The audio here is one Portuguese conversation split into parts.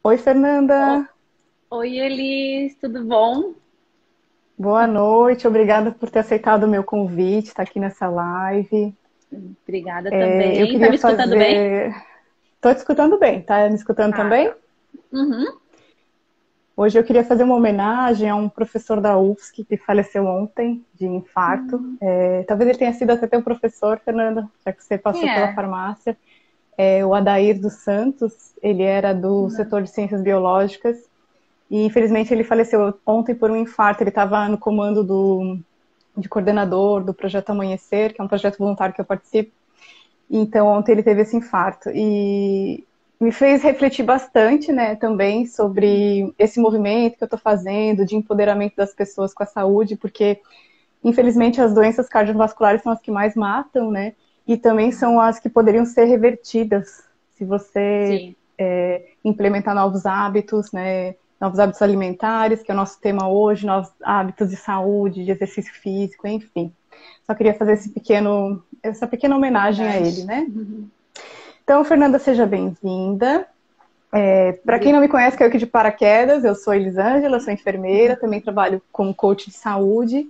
Oi, O- Fernanda. Oi, Elis, tudo bom? Boa noite. Obrigada por ter aceitado o meu convite, estar aqui nessa live. Obrigada Eu também. Tá queria me escutando bem? fazer. Estou te escutando bem, tá me escutando Ah, também? tá. Uhum. Hoje eu queria fazer uma homenagem a um professor da UFSC que faleceu ontem de infarto. Hum. Talvez ele tenha sido até teu professor, Fernanda, já que você passou Quem pela é? farmácia. O Adair dos Santos, ele era do Não. setor de ciências biológicas e infelizmente ele faleceu ontem por um infarto. Ele estava no comando de coordenador do Projeto Amanhecer, que é um projeto voluntário que eu participo. Então, ontem ele teve esse infarto. E me fez refletir bastante, né, também sobre esse movimento que eu estou fazendo de empoderamento das pessoas com a saúde, porque, infelizmente, as doenças cardiovasculares são as que mais matam, né, e também são as que poderiam ser revertidas se você Sim. implementar novos hábitos alimentares, que é o nosso tema hoje, novos hábitos de saúde, de exercício físico, enfim. Só queria fazer essa pequena homenagem a ele, Homenagem. né? Então, Fernanda, seja bem-vinda. Para quem Obri- não me conhece, caiu aqui de paraquedas, eu sou Elisângela, sou enfermeira, também trabalho como coach de saúde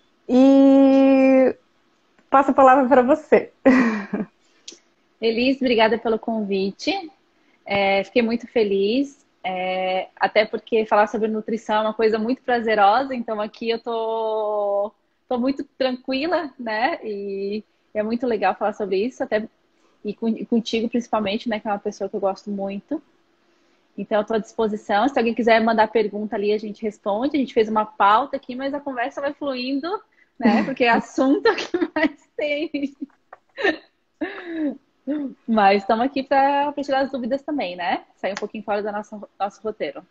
e passo a palavra para você. Elis, obrigada pelo convite. Fiquei muito feliz, até porque falar sobre nutrição é uma coisa muito prazerosa, então aqui eu tô muito tranquila, né? E é muito legal falar sobre isso, até e contigo principalmente, né? Que é uma pessoa que eu gosto muito. Então, eu estou à disposição. Se alguém quiser mandar pergunta ali, a gente responde. A gente fez uma pauta aqui, mas a conversa vai fluindo, né? Porque é assunto que mais tem. Mas estamos aqui para tirar as dúvidas também, né? Sair um pouquinho fora do nosso roteiro.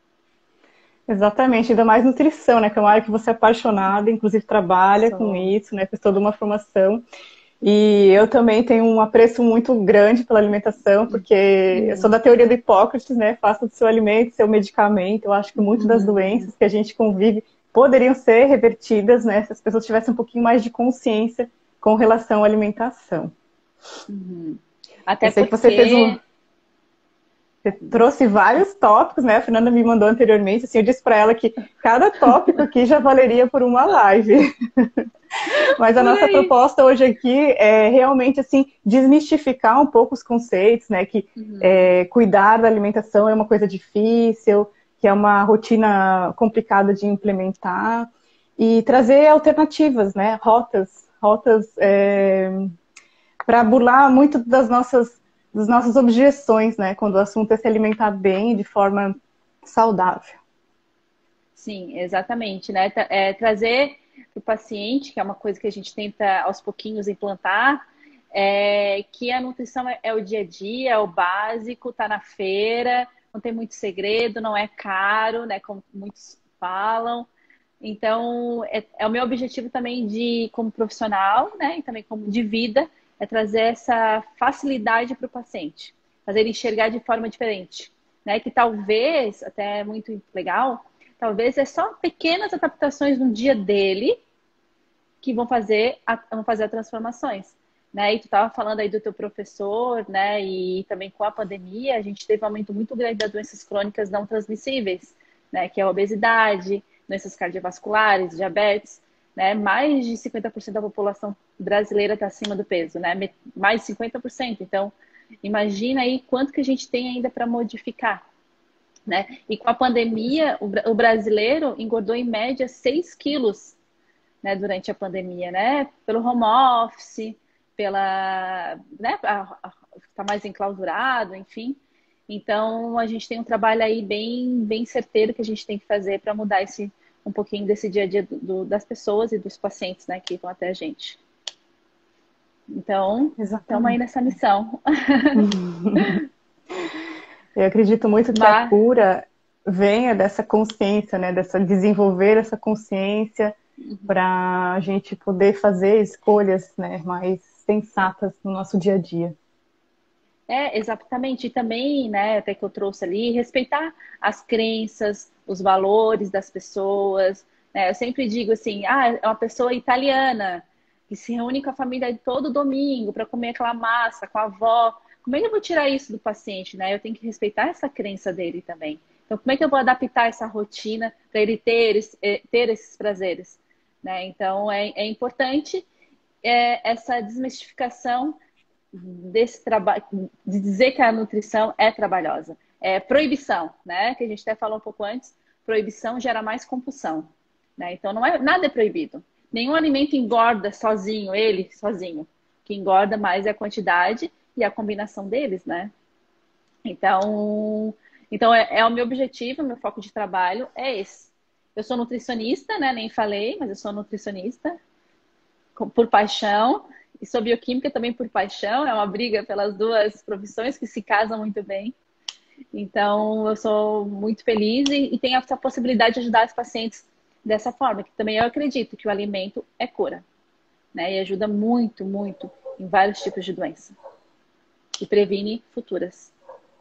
Exatamente, ainda mais nutrição, né? Que é uma área que você é apaixonada, inclusive trabalha com Sou. isso, né? Fez toda uma formação. E eu também tenho um apreço muito grande pela alimentação, porque eu sou Uhum. da teoria do Hipócrates, né? Faça do seu alimento, seu medicamento. Eu acho que muitas das doenças que a gente convive poderiam ser revertidas, né? Se as pessoas tivessem um pouquinho mais de consciência com relação à alimentação. Uhum. Eu Até sei que você fez um, porque. você trouxe vários tópicos, né? A Fernanda me mandou anteriormente, assim, eu disse para ela que cada tópico aqui já valeria por uma live. Mas a Por nossa aí. proposta hoje aqui é realmente assim desmistificar um pouco os conceitos, né? Que Uhum. cuidar da alimentação é uma coisa difícil, que é uma rotina complicada de implementar e trazer alternativas, né? Rotas para burlar muito das nossas objeções, né? Quando o assunto é se alimentar bem de forma saudável. Sim, exatamente, né? Trazer para o paciente, que é uma coisa que a gente tenta aos pouquinhos implantar, que a nutrição é o dia a dia, é o básico, tá na feira, não tem muito segredo, não é caro, né? Como muitos falam. Então, é o meu objetivo também como profissional, né? E também como de vida, é trazer essa facilidade para o paciente, fazer ele enxergar de forma diferente, né? Que talvez, até é muito legal, talvez é só pequenas adaptações no dia dele que vão fazer as transformações. Né? E tu estava falando aí do teu professor, né? E também com a pandemia, a gente teve um aumento muito grande das doenças crônicas não transmissíveis, né? Que é a obesidade, doenças cardiovasculares, diabetes, né? Mais de 50% da população brasileira está acima do peso, né? Mais de 50%. Então, imagina aí quanto que a gente tem ainda para modificar, né? E com a pandemia, o brasileiro engordou em média 6 quilos, né, durante a pandemia, né? Pelo home office, né, tá mais enclausurado, enfim. Então, a gente tem um trabalho aí bem certeiro que a gente tem que fazer para mudar um pouquinho desse dia a dia das pessoas e dos pacientes, né, que vão até a gente. Então, estamos aí Exatamente. nessa missão. Eu acredito muito que a Mas, cura venha dessa consciência, né? Dessa desenvolver essa consciência para a gente poder fazer escolhas, né, mais sensatas no nosso dia a dia. exatamente. E também, né, até que eu trouxe ali, respeitar as crenças, os valores das pessoas. Né? Eu sempre digo assim, é uma pessoa italiana que se reúne com a família todo domingo para comer aquela massa com a avó. como é que eu vou tirar isso do paciente, né? Eu tenho que respeitar essa crença dele também. Então, como é que eu vou adaptar essa rotina para ele ter esses prazeres, né? Então, é importante essa desmistificação desse trabalho, de dizer que a nutrição é trabalhosa. É proibição, né? Que a gente até falou um pouco antes, proibição gera mais compulsão, né? Então, nada é proibido. Nenhum alimento engorda sozinho, ele sozinho. O que engorda mais é a quantidade e a combinação deles, né? Então é o meu objetivo, o meu foco de trabalho é esse. Eu sou nutricionista, né? Nem falei, mas eu sou nutricionista por paixão e sou bioquímica também por paixão. É uma briga pelas duas profissões que se casam muito bem. Então, eu sou muito feliz e tenho essa possibilidade de ajudar os pacientes dessa forma, que também eu acredito que o alimento é cura, né? E ajuda muito, muito em vários tipos de doença. E previne futuras.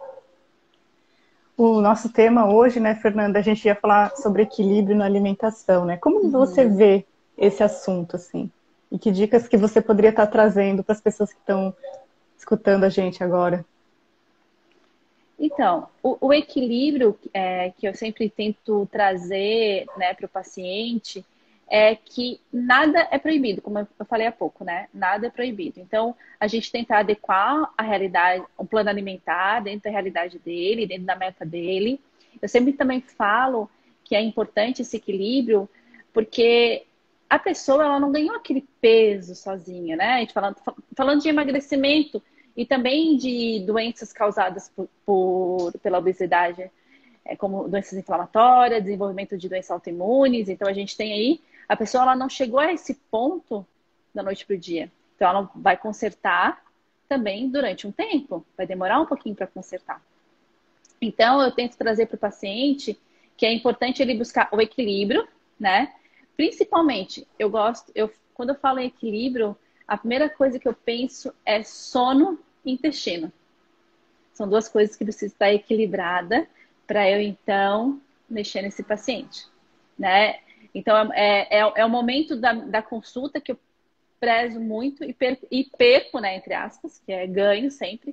O nosso tema hoje, né, Fernanda, a gente ia falar sobre equilíbrio na alimentação, né? Como você vê esse assunto, assim? E que dicas que você poderia estar trazendo para as pessoas que estão escutando a gente agora? Então, o equilíbrio que eu sempre tento trazer, né, para o paciente é que nada é proibido, como eu falei há pouco, né? Nada é proibido. Então, a gente tenta adequar a realidade, um plano alimentar dentro da realidade dele, dentro da meta dele. Eu sempre também falo que é importante esse equilíbrio, porque a pessoa ela não ganhou aquele peso sozinha, né? A gente falando de emagrecimento e também de doenças causadas pela obesidade, como doenças inflamatórias, desenvolvimento de doenças autoimunes. Então, a gente tem aí, a pessoa ela não chegou a esse ponto da noite para o dia. Então, ela vai consertar também durante um tempo. Vai demorar um pouquinho para consertar. Então, eu tento trazer para o paciente que é importante ele buscar o equilíbrio, né? Principalmente, quando eu falo em equilíbrio, a primeira coisa que eu penso é sono e intestino. São duas coisas que precisam estar equilibrada para eu, então, mexer nesse paciente, né? Então, é o momento da consulta que eu prezo muito e perco, né, entre aspas, que é ganho sempre,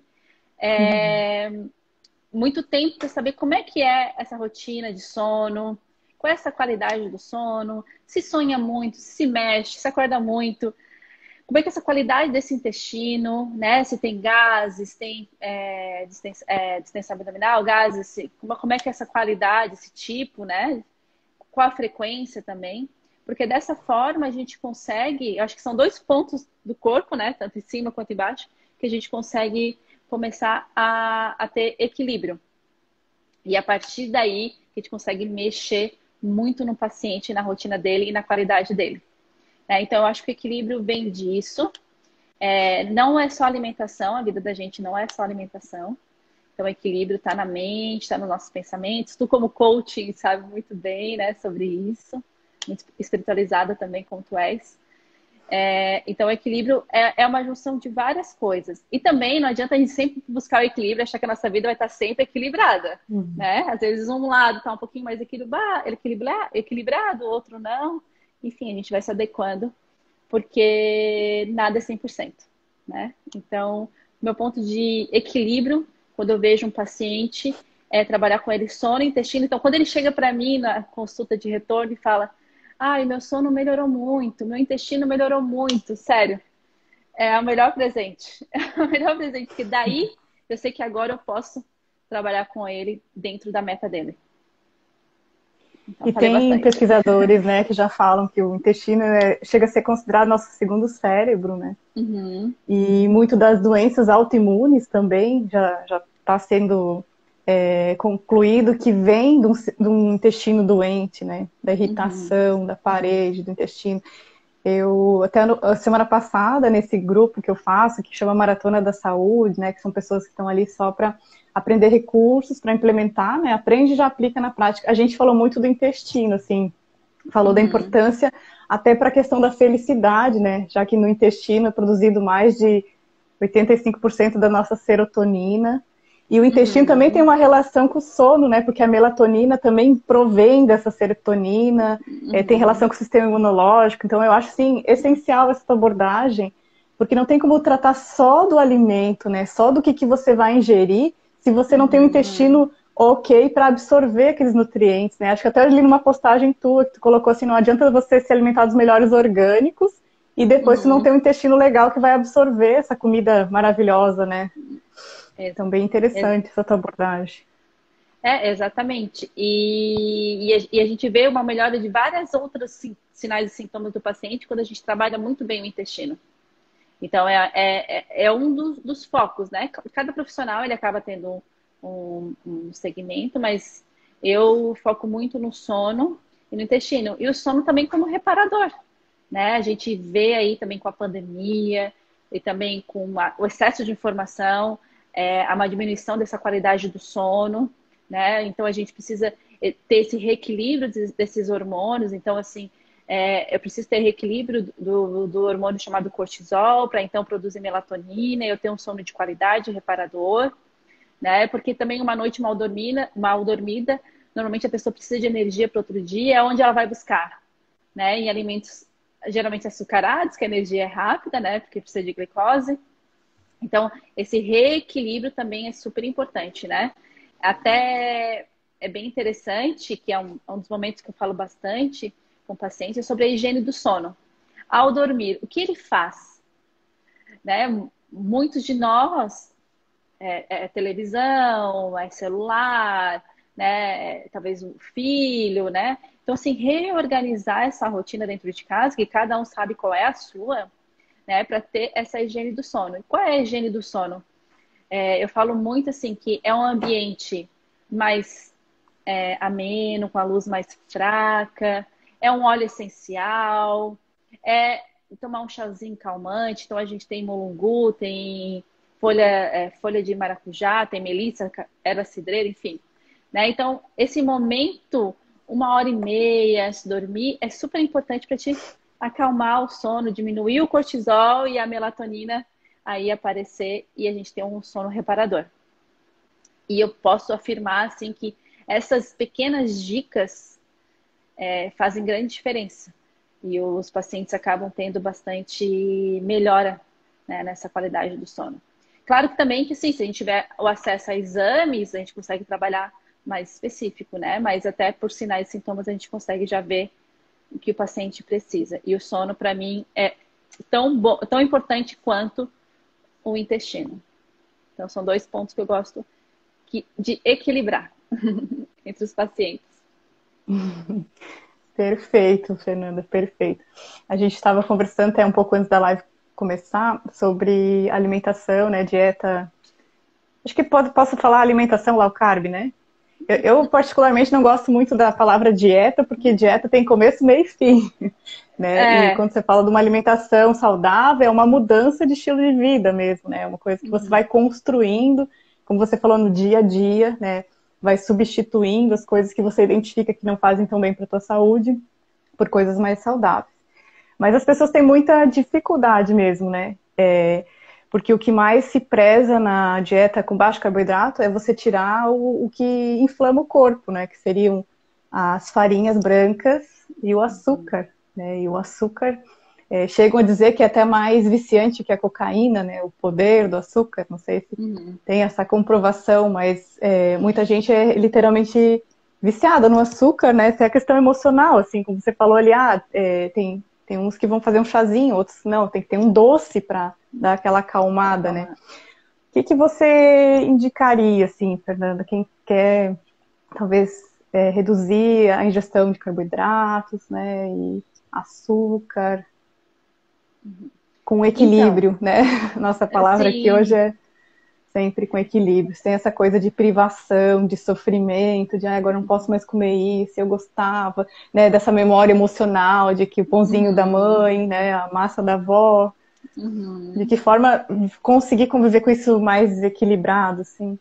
muito tempo para saber como é que é essa rotina de sono, qual é essa qualidade do sono, se sonha muito, se mexe, se acorda muito, como é que é essa qualidade desse intestino, né? Se tem gases, tem distensão abdominal, gases, como é que é essa qualidade, esse tipo, né? Qual a frequência também? Porque dessa forma a gente consegue, eu acho que são dois pontos do corpo, né? Tanto em cima quanto embaixo, que a gente consegue começar a ter equilíbrio. E a partir daí a gente consegue mexer muito no paciente, na rotina dele e na qualidade dele. Então, eu acho que o equilíbrio vem disso. Não é só alimentação, a vida da gente não é só alimentação. Então, o equilíbrio está na mente, está nos nossos pensamentos. Tu, como coaching, sabe muito bem, né, sobre isso. Muito espiritualizada também, como tu és. Então, o equilíbrio é uma junção de várias coisas. E também não adianta a gente sempre buscar o equilíbrio, achar que a nossa vida vai estar sempre equilibrada. Né? Às vezes, um lado está um pouquinho mais equilibrado, o outro não. Enfim, a gente vai se adequando, porque nada é 100%, né? Então, meu ponto de equilíbrio, quando eu vejo um paciente, é trabalhar com ele sono e intestino. Então, quando ele chega para mim na consulta de retorno e fala: ai, meu sono melhorou muito, meu intestino melhorou muito, sério, é o melhor presente. É o melhor presente, porque daí eu sei que agora eu posso trabalhar com ele dentro da meta dele. Então, e tem pesquisadores, né, que já falam que o intestino chega a ser considerado nosso segundo cérebro, né? E muito das doenças autoimunes também já está sendo concluído que vem de um intestino doente, né? Da irritação da parede do intestino. Eu, até a semana passada, nesse grupo que eu faço, que chama Maratona da Saúde, né? Que são pessoas que estão ali só para aprender recursos, para implementar, né? Aprende e já aplica na prática. A gente falou muito do intestino, assim, falou da importância até para a questão da felicidade, né? Já que no intestino é produzido mais de 85% da nossa serotonina. E o intestino também tem uma relação com o sono, né? Porque a melatonina também provém dessa serotonina, tem relação com o sistema imunológico. Então, eu acho, sim, essencial essa abordagem Porque não tem como tratar só do alimento, né? Só do que você vai ingerir, se você não tem um intestino ok para absorver aqueles nutrientes, né? Acho que até eu li numa postagem tua que tu colocou assim, não adianta você se alimentar dos melhores orgânicos e depois você não ter um intestino legal que vai absorver essa comida maravilhosa, né? É, Então, bem interessante essa tua abordagem. exatamente. E a gente vê uma melhora de várias outras sinais e sintomas do paciente quando a gente trabalha muito bem o intestino. Então, é um dos focos, né? Cada profissional, ele acaba tendo um segmento, mas eu foco muito no sono e no intestino. E o sono também como reparador, né? A gente vê aí também com a pandemia e também com o excesso de informação, há uma diminuição dessa qualidade do sono, né? Então, a gente precisa ter esse reequilíbrio desses hormônios. Então, assim, eu preciso ter reequilíbrio do hormônio chamado cortisol, para então produzir melatonina, eu ter um sono de qualidade, reparador, né? Porque também uma noite mal dormida, normalmente a pessoa precisa de energia para outro dia, onde ela vai buscar, né? Em alimentos geralmente açucarados, que a energia é rápida, né? Porque precisa de glicose. Então, esse reequilíbrio também é super importante, né? Até é bem interessante, que é um dos momentos que eu falo bastante com o paciente, é sobre a higiene do sono. Ao dormir, o que ele faz? Né? Muitos de nós, televisão, celular, né? Talvez o filho, né? Então, assim, reorganizar essa rotina dentro de casa, que cada um sabe qual é a sua, né? Para ter essa higiene do sono. E qual é a higiene do sono? Eu falo muito assim que é um ambiente mais ameno, com a luz mais fraca, é um óleo essencial, é tomar um chazinho calmante. Então a gente tem mulungu, tem folha de maracujá, tem melissa, erva cidreira, enfim. Né? Então, esse momento, 1h30 antes de dormir, é super importante para te acalmar o sono, diminuir o cortisol e a melatonina aí aparecer e a gente ter um sono reparador. E eu posso afirmar assim que essas pequenas dicas fazem grande diferença. E os pacientes acabam tendo bastante melhora, né, nessa qualidade do sono. Claro que também que sim, se a gente tiver o acesso a exames, a gente consegue trabalhar mais específico, né? Mas até por sinais e sintomas a gente consegue já ver o que o paciente precisa. E o sono, para mim, é tão importante quanto o intestino. Então, são 2 pontos que eu gosto de equilibrar entre os pacientes. Perfeito, Fernanda, perfeito. A gente estava conversando até um pouco antes da live começar sobre alimentação, né, dieta. Acho que posso falar alimentação low carb, né? Eu particularmente não gosto muito da palavra dieta, porque dieta tem começo, meio e fim, né? E quando você fala de uma alimentação saudável, é uma mudança de estilo de vida mesmo, né? É uma coisa que você vai construindo, como você falou, no dia a dia, né? Vai substituindo as coisas que você identifica que não fazem tão bem para a tua saúde por coisas mais saudáveis. Mas as pessoas têm muita dificuldade mesmo, né? Porque o que mais se preza na dieta com baixo carboidrato é você tirar o que inflama o corpo, né? Que seriam as farinhas brancas e o açúcar, né? E o açúcar, chegam a dizer que é até mais viciante que a cocaína, né? O poder do açúcar, não sei se tem essa comprovação, mas muita gente é literalmente viciada no açúcar, né? Essa é a questão emocional, assim, como você falou ali, tem uns que vão fazer um chazinho, outros não, tem que ter um doce para dar aquela acalmada, né? O que você indicaria, assim, Fernanda, quem quer, talvez, reduzir a ingestão de carboidratos, né, e açúcar, com equilíbrio, Então, né? Nossa palavra aqui hoje assim, é sempre com equilíbrio, sem essa coisa de privação, de sofrimento, de agora não posso mais comer isso, eu gostava, né, dessa memória emocional de que o pãozinho da mãe, né, a massa da avó, de que forma conseguir conviver com isso mais equilibrado, assim.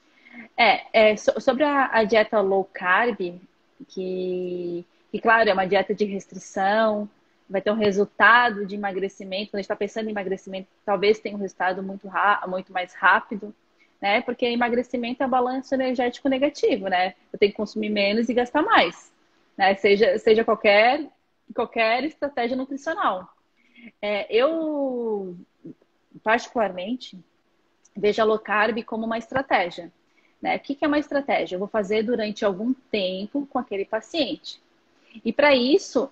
sobre a dieta low carb, que, claro, é uma dieta de restrição, vai ter um resultado de emagrecimento. Quando a gente está pensando em emagrecimento, talvez tenha um resultado muito mais rápido, né? Porque emagrecimento é um balanço energético negativo, né? Eu tenho que consumir menos e gastar mais, né? Seja qualquer estratégia nutricional. Eu particularmente, vejo a low carb como uma estratégia, né? O que é uma estratégia? Eu vou fazer durante algum tempo com aquele paciente. E para isso,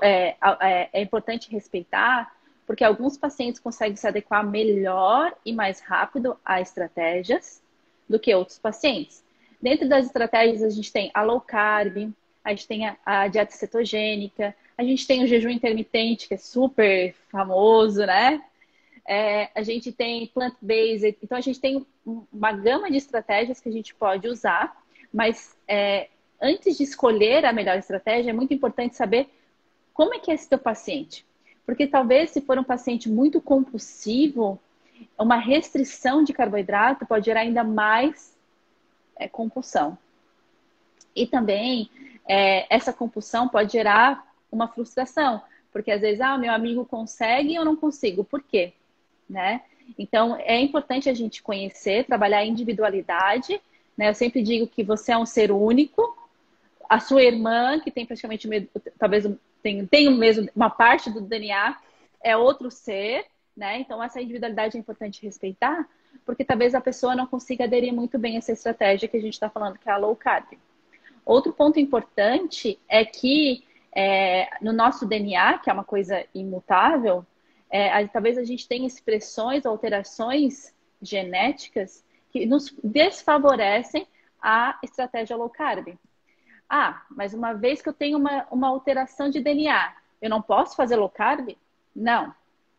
é importante respeitar, porque alguns pacientes conseguem se adequar melhor e mais rápido a estratégias do que outros pacientes. Dentro das estratégias, a gente tem a low carb, a gente tem a dieta cetogênica, a gente tem o jejum intermitente, que é super famoso, né? A gente tem plant-based, então a gente tem uma gama de estratégias que a gente pode usar, mas antes de escolher a melhor estratégia, é muito importante saber como é que é esse teu paciente. Porque talvez, se for um paciente muito compulsivo, uma restrição de carboidrato pode gerar ainda mais compulsão. E também, essa compulsão pode gerar uma frustração. Porque às vezes, meu amigo consegue e eu não consigo. Por quê? Né? Então, é importante a gente conhecer, trabalhar a individualidade. Né? Eu sempre digo que você é um ser único. A sua irmã, que tem praticamente, talvez tem o mesmo, uma parte do DNA, é outro ser, né? Então, essa individualidade é importante respeitar, porque talvez a pessoa não consiga aderir muito bem a essa estratégia que a gente está falando, que é a low carb. Outro ponto importante é que no nosso DNA, que é uma coisa imutável, talvez a gente tenha expressões, alterações genéticas que nos desfavorecem a estratégia low carb. Mas uma vez que eu tenho uma alteração de DNA, eu não posso fazer low carb? Não.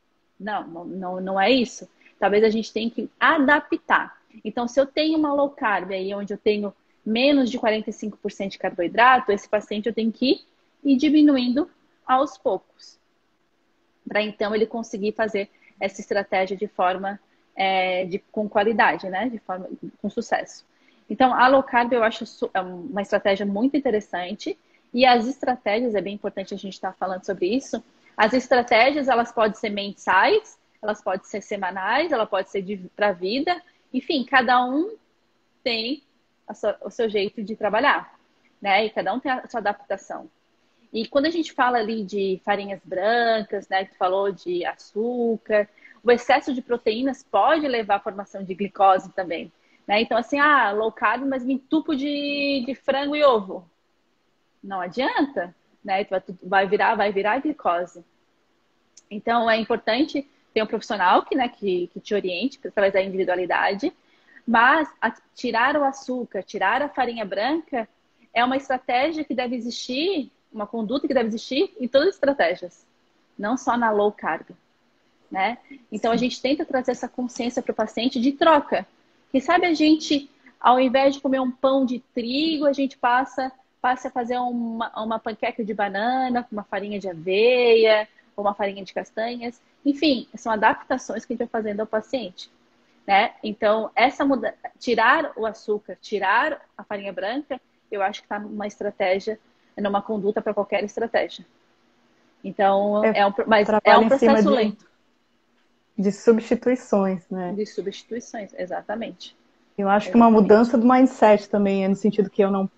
Não é isso. Talvez a gente tenha que adaptar. Então, se eu tenho uma low carb aí, onde eu tenho menos de 45% de carboidrato, esse paciente eu tenho que ir diminuindo aos poucos. Para então ele conseguir fazer essa estratégia de forma com qualidade, né? De forma com sucesso. Então, a low carb eu acho uma estratégia muito interessante. E as estratégias, é bem importante a gente estar falando sobre isso. As estratégias, elas podem ser mensais, elas podem ser semanais, ela pode ser para a vida. Enfim, cada um tem o seu jeito de trabalhar, né? E cada um tem a sua adaptação. E quando a gente fala ali de farinhas brancas, né? Que tu falou de açúcar, o excesso de proteínas pode levar à formação de glicose também. Né? Então, assim, low carb, mas me entupo de frango e ovo. Não adianta, né? Tu vai virar glicose. Então, é importante ter um profissional que te oriente através da individualidade, mas tirar o açúcar, tirar a farinha branca é uma estratégia que deve existir, uma conduta que deve existir em todas as estratégias, não só na low carb, né? Então, a gente tenta trazer essa consciência para o paciente de troca. Quem sabe a gente, ao invés de comer um pão de trigo, a gente passa a fazer uma panqueca de banana com uma farinha de aveia ou uma farinha de castanhas. Enfim, são adaptações que a gente vai fazendo ao paciente, né? Então, tirar o açúcar, tirar a farinha branca, eu acho que está numa estratégia, numa conduta para qualquer estratégia. Então, mas é um processo lento. De substituições, né? De substituições, exatamente. Eu acho que uma mudança do mindset também, no sentido que eu não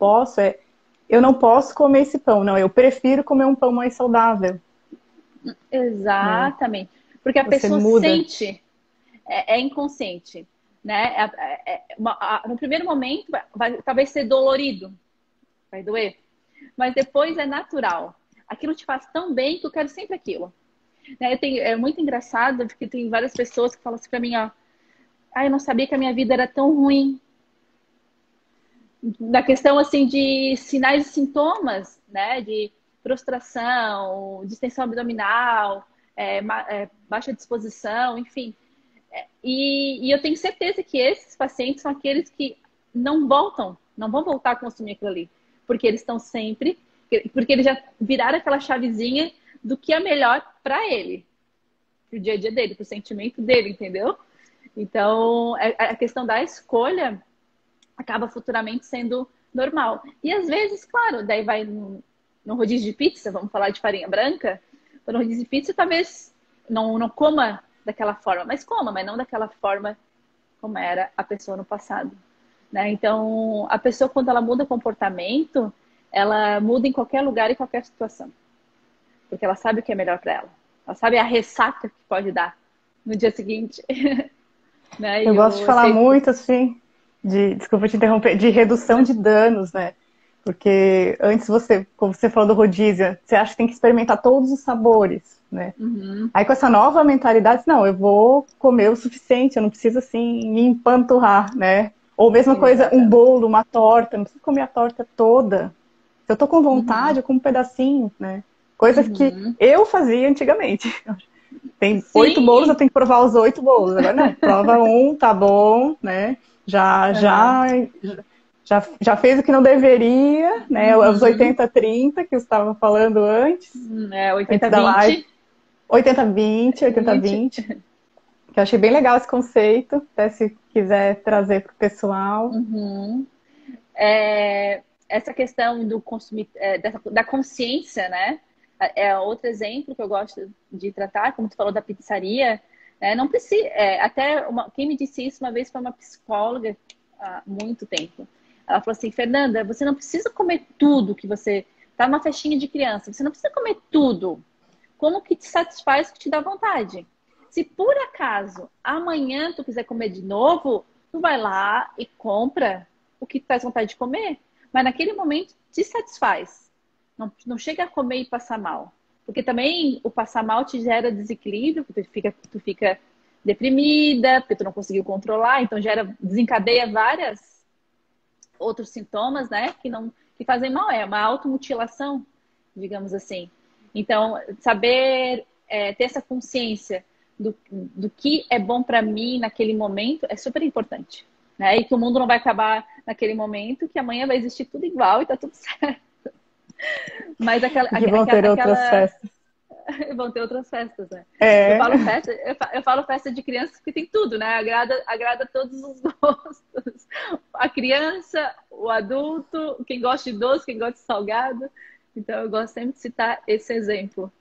posso comer esse pão, não, eu prefiro comer um pão mais saudável. Exatamente. Né? Porque a pessoa sente, é inconsciente, né? No primeiro momento vai talvez ser dolorido, vai doer, mas depois é natural. Aquilo te faz tão bem que eu quero sempre aquilo. É muito engraçado, porque tem várias pessoas que falam assim pra mim, eu não sabia que a minha vida era tão ruim. Na questão, assim, de sinais e sintomas, né? De prostração, distensão abdominal, baixa disposição, enfim. E eu tenho certeza que esses pacientes são aqueles que não vão voltar a consumir aquilo ali. Porque eles estão sempre... Porque eles já viraram aquela chavezinha do que é melhor para ele, pro dia a dia dele, pro sentimento dele, entendeu? Então, a questão da escolha acaba futuramente sendo normal. E às vezes, claro, daí vai no rodízio de pizza, vamos falar de farinha branca, no rodízio de pizza talvez não coma daquela forma, mas não daquela forma como era a pessoa no passado. Né? Então, a pessoa, quando ela muda comportamento, ela muda em qualquer lugar e qualquer situação. Porque ela sabe o que é melhor para ela. Ela sabe a ressaca que pode dar no dia seguinte. Né? Eu E gosto de o falar efeito. muito, assim, desculpa te interromper, de redução de danos, né? Porque antes você, como você falou do rodízio, você acha que tem que experimentar todos os sabores, né? Uhum, Aí com essa nova mentalidade, não, eu vou comer o suficiente, eu não preciso assim me empanturrar, né? Ou mesma coisa, um exatamente. bolo, uma torta, não preciso comer a torta toda. Se eu tô com vontade, Uhum, eu como um pedacinho, né? Coisas que uhum. eu fazia antigamente. Tem 8 bolos, eu Sim! tenho que provar os 8 bolos. Agora não, prova um, tá bom, né? Já, Aham. já, já fez o que não deveria, né? Os Uhum. 80-30 que eu estava falando É antes da live. 80-20. 80-20, 20. 80-20. Que eu achei bem legal esse conceito, até se quiser trazer para o pessoal. Uhum. Essa questão do consumir, da consciência, né? É outro exemplo que eu gosto de tratar, como tu falou da pizzaria. Não precisa, quem me disse isso uma vez foi uma psicóloga há muito tempo. Ela falou assim, Fernanda, você não precisa comer tudo que você tá numa festinha de criança, você não precisa comer tudo. Como que te satisfaz, o que te dá vontade. Se por acaso amanhã tu quiser comer de novo, tu vai lá e compra o que tu faz vontade de comer. Mas naquele momento te satisfaz. Não chega a comer e passar mal. Porque também o passar mal te gera desequilíbrio, porque tu fica deprimida, porque tu não conseguiu controlar, então desencadeia vários outros sintomas, né? Que fazem mal. É uma automutilação, digamos assim. Então, saber ter essa consciência do que é bom para mim naquele momento é super importante. Né? E que o mundo não vai acabar naquele momento, que amanhã vai existir tudo igual e tá tudo certo. Mas E que vão ter outras festas. vão ter outras festas, né? Eu É, falo festa, eu falo festa de crianças que tem tudo, né? Agrada todos os gostos. A criança, o adulto, quem gosta de doce, quem gosta de salgado. Então eu gosto sempre de citar esse exemplo.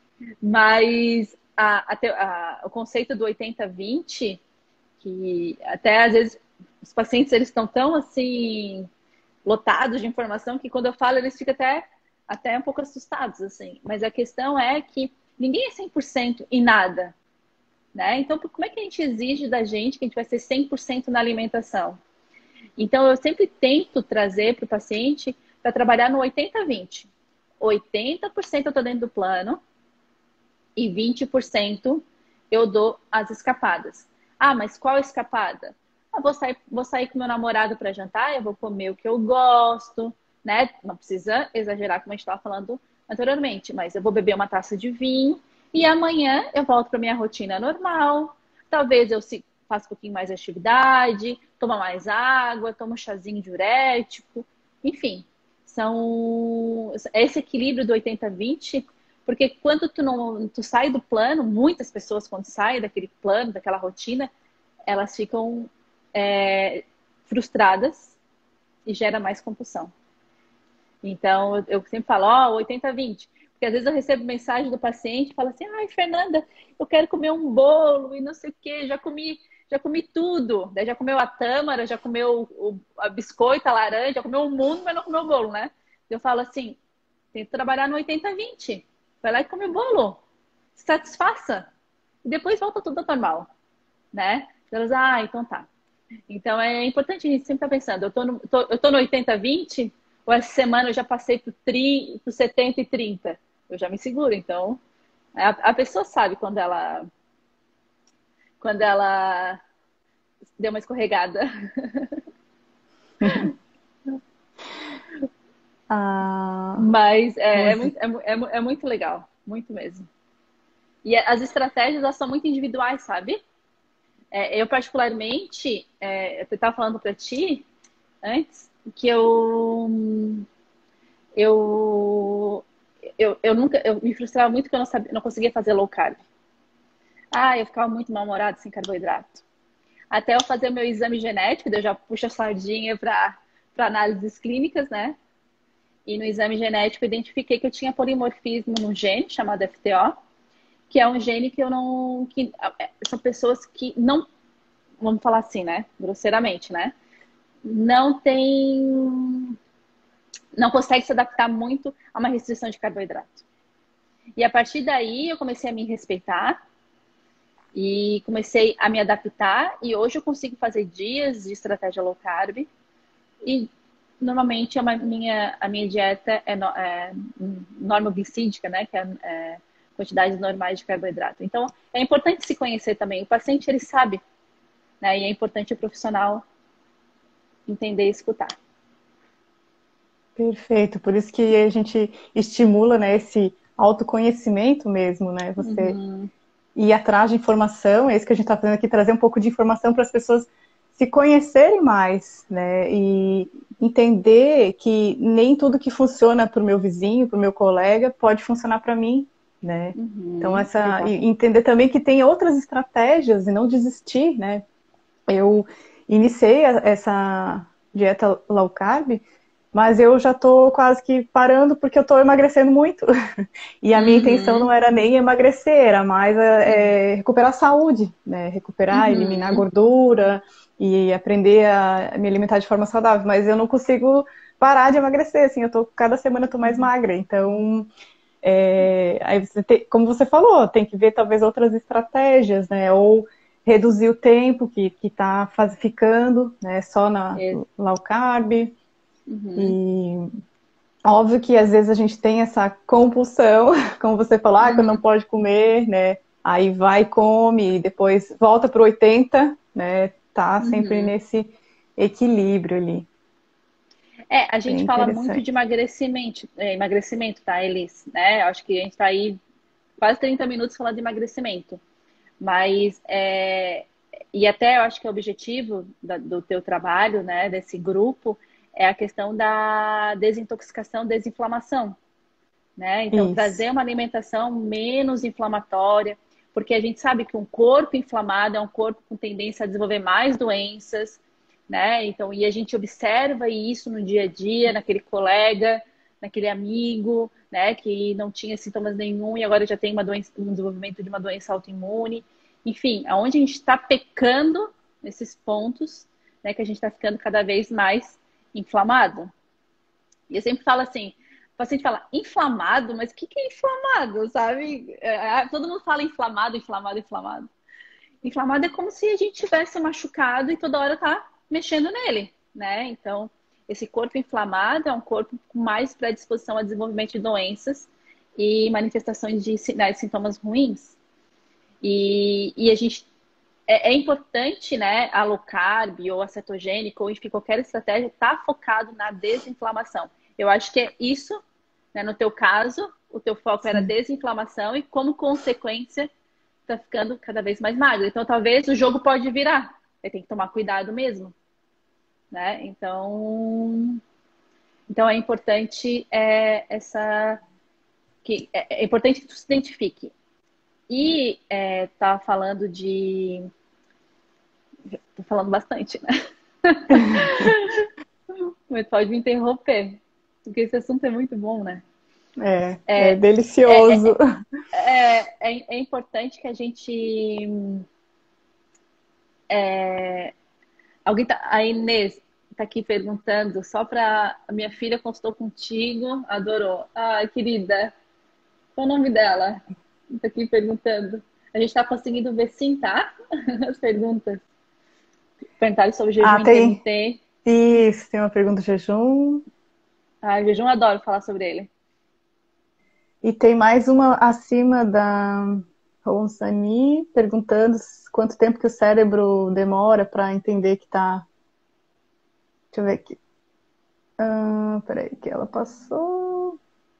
Mas o conceito do 80-20, que até às vezes os pacientes eles estão tão assim lotados de informação que quando eu falo eles ficam até um pouco assustados, assim. Mas a questão é que ninguém é 100% em nada, né? Então, como é que a gente exige da gente que a gente vai ser 100% na alimentação? Então, eu sempre tento trazer para o paciente para trabalhar no 80-20. 80% eu estou dentro do plano e 20% eu dou as escapadas. Ah, mas qual escapada? Vou sair com meu namorado para jantar, eu vou comer o que eu gosto, né? Não precisa exagerar, como a gente estava falando anteriormente, mas eu vou beber uma taça de vinho e amanhã eu volto para minha rotina normal. Talvez eu faça um pouquinho mais de atividade, toma mais água, toma um chazinho diurético, enfim. Esse equilíbrio do 80-20, porque quando tu sai do plano, muitas pessoas quando saem daquele plano, daquela rotina, elas ficam frustradas e gera mais compulsão. Então, eu sempre falo, 80-20. Porque às vezes eu recebo mensagem do paciente e fala assim, ai, Fernanda, eu quero comer um bolo e não sei o quê, já comi tudo. Daí já comeu a tâmara, já comeu a biscoito, a laranja, já comeu o mundo, mas não comeu o bolo, né? Eu falo assim, tem que trabalhar no 80-20. Vai lá e come o bolo. Se satisfaça. E depois volta tudo ao normal, né? Elas, então tá. Então é importante a gente sempre estar pensando, eu tô no 80-20, ou essa semana eu já passei pro 70-30. Eu já me seguro, então a pessoa sabe quando ela deu uma escorregada. a Mas Rose. é muito legal, muito mesmo. E as estratégias, elas são muito individuais, sabe? Eu particularmente, eu estava falando para ti antes, que eu, eu me frustrava muito que eu não conseguia fazer low carb. Eu ficava muito mal-humorada sem carboidrato. Até eu fazer o meu exame genético, daí eu já puxo a sardinha para análises clínicas, né? E no exame genético eu identifiquei que eu tinha polimorfismo num gene chamado FTO, que é um gene que eu não. São pessoas que não. Vamos falar assim, né? Grosseiramente, né? Não tem. Não consegue se adaptar muito a uma restrição de carboidrato. E a partir daí eu comecei a me respeitar E comecei a me adaptar e hoje eu consigo fazer dias de estratégia low carb e normalmente a minha dieta é normoglicídica, né? Que é quantidades normais de carboidrato. Então, é importante se conhecer também. O paciente, ele sabe, né? E é importante o profissional entender e escutar. Perfeito. Por isso que a gente estimula, né, esse autoconhecimento mesmo, né? Você Uhum. ir atrás de informação, é isso que a gente está fazendo aqui, trazer um pouco de informação para as pessoas se conhecerem mais, né? E entender que nem tudo que funciona para o meu vizinho, para o meu colega, pode funcionar para mim, né? Então, Uhum. Exato. e entender também que tem outras estratégias e não desistir, né? Eu iniciei essa dieta low carb, mas eu já estou quase que parando porque eu estou emagrecendo muito. E a minha intenção não Uhum. era nem emagrecer, era mais recuperar a saúde, né? Recuperar, eliminar Uhum. gordura e aprender a me alimentar de forma saudável. Mas eu não consigo parar de emagrecer, assim, cada semana eu tô mais magra. Então, aí como você falou, tem que ver talvez outras estratégias, né? Ou reduzir o tempo que está ficando, né? Só na Ex- low carb. Uhum. E óbvio que às vezes a gente tem essa compulsão, como você falou, quando não Uhum. pode comer, né? Aí vai, come, e depois volta para 80, né? Tá sempre Uhum. nesse equilíbrio ali. A gente Bem fala muito interessante. de emagrecimento, tá, Elis? Né? Acho que a gente está aí quase 30 minutos falando de emagrecimento. Mas, e até eu acho que o objetivo do teu trabalho, né, desse grupo, é a questão da desintoxicação, desinflamação, né? Então, Isso. trazer uma alimentação menos inflamatória, porque a gente sabe que um corpo inflamado é um corpo com tendência a desenvolver mais doenças, né? Então, e a gente observa isso no dia a dia, naquele colega, naquele amigo, né, que não tinha sintomas nenhum e agora já tem uma doença, um desenvolvimento de uma doença autoimune. Enfim, aonde a gente está pecando nesses pontos, né, que a gente está ficando cada vez mais inflamado. E eu sempre falo assim, o paciente fala, inflamado? Mas o que é inflamado, sabe? Todo mundo fala inflamado, inflamado, inflamado. Inflamado é como se a gente tivesse machucado e toda hora tá mexendo nele, né? Então, esse corpo inflamado é um corpo com mais predisposição a desenvolvimento de doenças e manifestações de sinais, sintomas ruins. E a gente é importante, né, a low carb ou a cetogênica ou enfim, qualquer estratégia tá focado na desinflamação. Eu acho que é isso, né, no teu caso, o teu foco era Sim. desinflamação e como consequência tá ficando cada vez mais magro. Então talvez o jogo pode virar. Você tem que tomar cuidado mesmo, né? Então é importante é importante que tu se identifique. E tá falando de tô falando bastante, né? Mas pode me interromper, porque esse assunto é muito bom, né? É É, delicioso. é importante que a gente. A Inês tá aqui perguntando, só para a minha filha consultou contigo, adorou. Ai, querida, qual o nome dela? Tá aqui perguntando. A gente tá conseguindo ver sim, tá? As perguntas. Perguntaram sobre jejum Tem intermitente. isso, tem uma pergunta de jejum. Ah, jejum, adoro falar sobre ele. E tem mais uma acima da Ronsani perguntando quanto tempo que o cérebro demora para entender que tá. Deixa eu ver aqui. Peraí, que ela passou.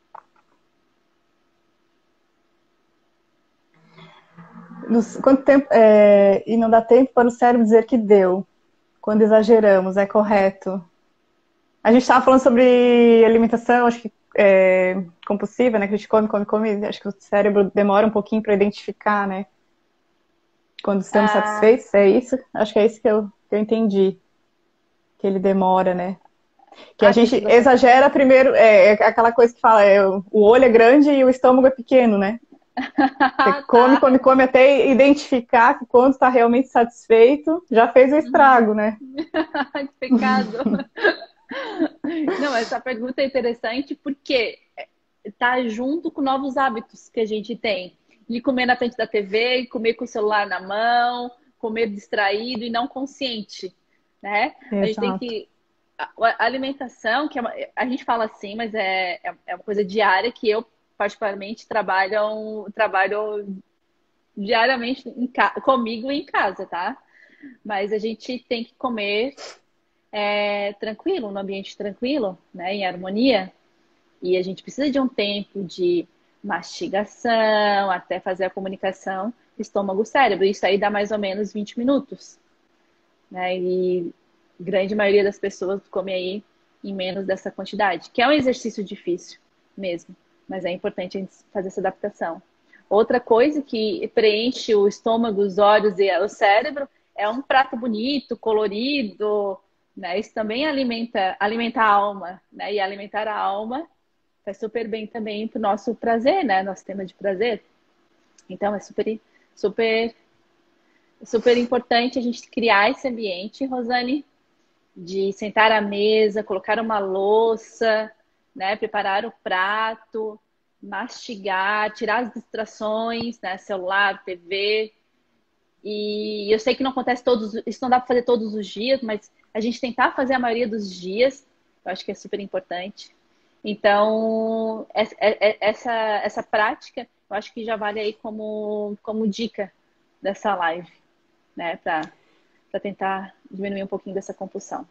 Quanto tempo. E não dá tempo para o cérebro dizer que deu. Quando exageramos, é correto. A gente estava falando sobre alimentação, acho que compulsiva, né? Que a gente come, come, come. Acho que o cérebro demora um pouquinho para identificar, né? Quando estamos Ah, satisfeitos, é isso? Acho que é isso que eu entendi. Que ele demora, né? Que a que gente se você. exagera primeiro, é aquela coisa que fala, o olho é grande e o estômago é pequeno, né? Você come, Tá. come, come até identificar que quando está realmente satisfeito, já fez o Uhum. estrago, né? Que pecado. Não, essa pergunta é interessante porque tá junto com novos hábitos que a gente tem. de comer na frente da TV, comer com o celular na mão, comer distraído e não consciente, né? A gente tem Exato. que... A alimentação, que a gente fala assim, mas é uma coisa diária que eu, particularmente, trabalho diariamente comigo e em casa, tá? Mas a gente tem que comer tranquilo, no ambiente tranquilo, né? Em harmonia. E a gente precisa de um tempo de mastigação, até fazer a comunicação estômago-cérebro. Isso aí dá mais ou menos 20 minutos, né? E a grande maioria das pessoas come aí em menos dessa quantidade, que é um exercício difícil mesmo, mas é importante a gente fazer essa adaptação. Outra coisa que preenche o estômago, os olhos e o cérebro é um prato bonito, colorido, né? Isso também alimenta a alma, né? E alimentar a alma faz super bem também para o nosso prazer, né? Nosso tema de prazer. Então é super, super importante a gente criar esse ambiente, Rosane, de sentar à mesa, colocar uma louça, né? Preparar o prato, mastigar, tirar as distrações, né? Celular, TV. E eu sei que não acontece isso não dá para fazer todos os dias, mas a gente tentar fazer a maioria dos dias, eu acho que é super importante. Então, essa prática, eu acho que já vale aí como dica dessa live, né? Para tentar diminuir um pouquinho dessa compulsão.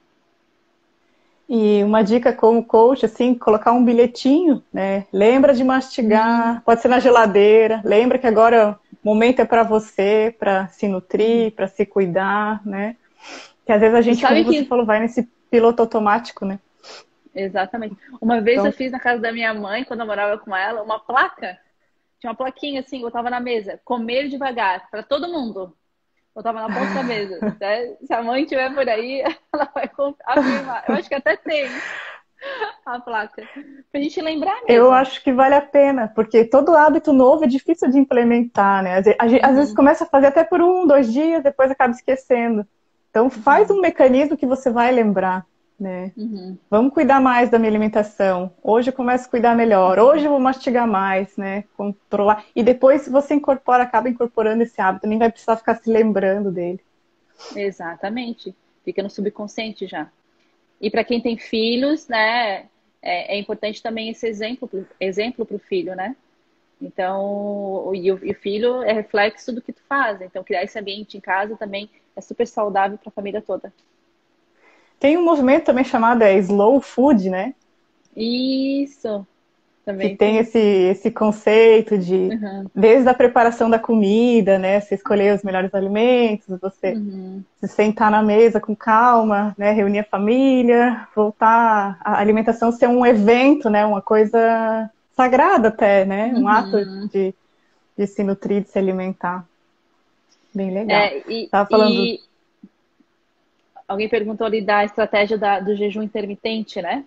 E uma dica como coach, assim, colocar um bilhetinho, né? Lembra de mastigar, pode ser na geladeira. Lembra que agora o momento é para você, para se nutrir, para se cuidar, né? Que às vezes a E gente, como sabe você que... falou, vai nesse piloto automático, né? Exatamente. Uma vez eu Então, fiz na casa da minha mãe, quando eu morava com ela, uma placa. Tinha uma plaquinha assim, eu botava na mesa. Comer devagar, para todo mundo. Botava na ponta da mesa. Né? Se a mãe estiver por aí, ela vai afirmar. Eu acho que até tem a placa. Pra gente lembrar eu mesmo. acho que vale a pena, porque todo hábito novo é difícil de implementar, né? Às vezes Uhum, começa a fazer até por 1, 2 dias, depois acaba esquecendo. Então faz uhum, um mecanismo que você vai lembrar, né? uhum, Vamos cuidar mais da minha alimentação. Hoje eu começo a cuidar melhor. Hoje uhum. eu vou mastigar mais, né? Controlar. E depois você acaba incorporando esse hábito. Nem vai precisar ficar se lembrando dele. Exatamente. Fica no subconsciente já. E para quem tem filhos, né, é importante também esse exemplo para o filho, né? Então, e o filho é reflexo do que tu faz. Então, criar esse ambiente em casa também é super saudável para a família toda. Tem um movimento também chamado Slow Food, né? Isso, Que também tem tem. esse conceito de, Uhum, desde a preparação da comida, né? Você escolher os melhores alimentos, você uhum, se sentar na mesa com calma, né? Reunir a família, voltar a alimentação ser um evento, né? Uma coisa sagrada até, né? Um ato uhum. de se nutrir, de se alimentar. Bem legal. É, Tava falando, e alguém perguntou ali da estratégia do jejum intermitente, né?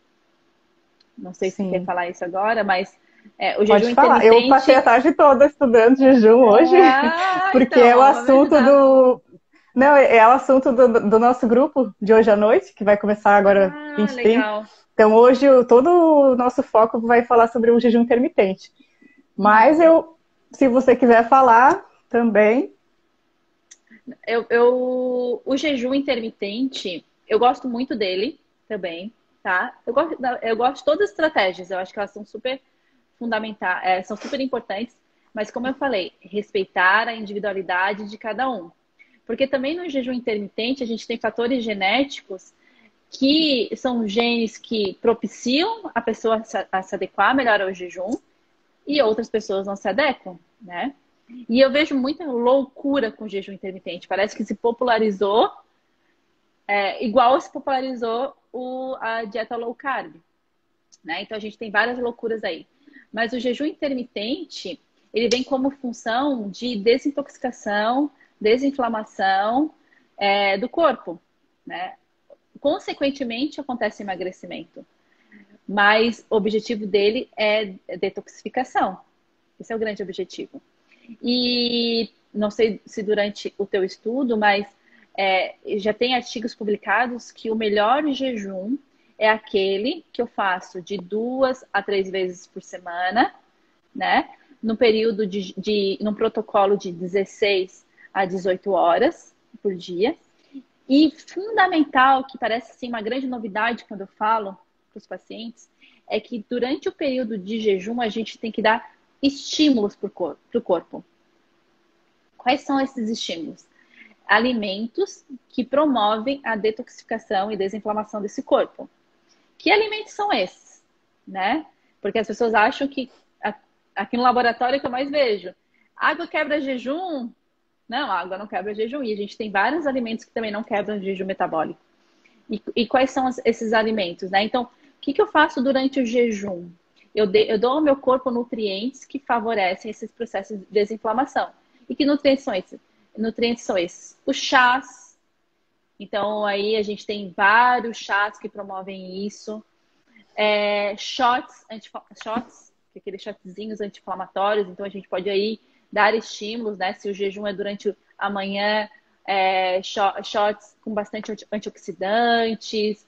Não sei se tu quer sim, falar isso agora, mas o jejum pode falar. Eu passei a intermitente. tarde toda estudando jejum hoje, Ah, porque é o então, vai me assunto ajudar. do. Não, é o assunto do nosso grupo de hoje à noite, que vai começar agora Ah, 20h30. legal. Então, hoje, todo o nosso foco vai falar sobre o jejum intermitente. Mas Uhum. se você quiser falar também, O jejum intermitente, eu gosto muito dele também, tá? Eu gosto de todas as estratégias, eu acho que elas são super fundamentais, são super importantes, mas como eu falei, respeitar a individualidade de cada um. Porque também no jejum intermitente a gente tem fatores genéticos que são genes que propiciam a pessoa a se adequar melhor ao jejum e outras pessoas não se adequam, né? E eu vejo muita loucura com o jejum intermitente. Parece que se popularizou, igual se popularizou a dieta low carb, né? Então a gente tem várias loucuras aí. Mas o jejum intermitente, ele vem como função de desintoxicação, desinflamação do corpo, né? Consequentemente, acontece emagrecimento. Mas o objetivo dele é detoxificação. Esse é o grande objetivo. E não sei se durante o teu estudo, mas já tem artigos publicados que o melhor jejum é aquele que eu faço de 2 a 3 vezes por semana, né? no período num protocolo de 16 a 18 horas por dia. E fundamental, que parece assim, uma grande novidade quando eu falo para os pacientes, é que durante o período de jejum a gente tem que dar estímulos para o corpo. Quais são esses estímulos? Alimentos que promovem a detoxificação e desinflamação desse corpo. Que alimentos são esses? Né? Porque as pessoas acham que, aqui no laboratório que eu mais vejo, água quebra jejum? Não, a água não quebra jejum. E a gente tem vários alimentos que também não quebram jejum metabólico. E quais são esses alimentos, né? Então, o que eu faço durante o jejum? Eu dou ao meu corpo nutrientes que favorecem esses processos de desinflamação. E que nutrientes são esses? Nutrientes são esses. Os chás. Então, aí a gente tem vários chás que promovem isso. Shots, aqueles shotzinhos anti-inflamatórios. Então, a gente pode aí dar estímulos, né? Se o jejum é durante a manhã, shots com bastante antioxidantes,